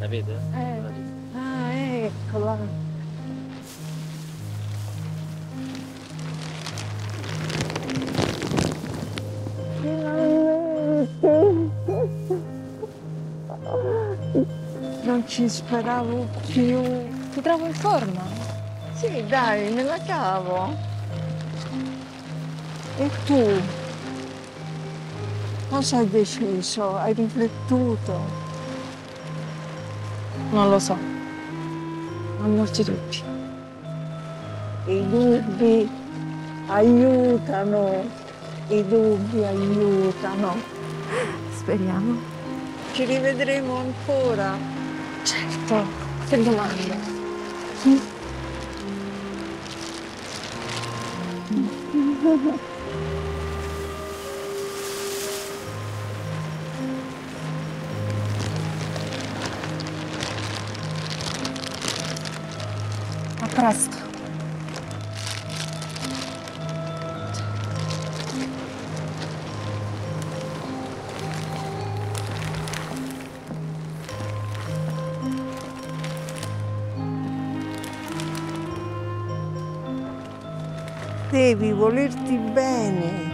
La vede? Ah, eccola. Non ci speravo più. Ti trovo in forma. Sì, dai, me la cavo. E tu? Cosa hai deciso? Hai riflettuto? Non lo so. Ho molti dubbi. I dubbi aiutano. I dubbi aiutano. Speriamo. Ci rivedremo ancora. Certo. Che domanda. A presto. Devi volerti bene.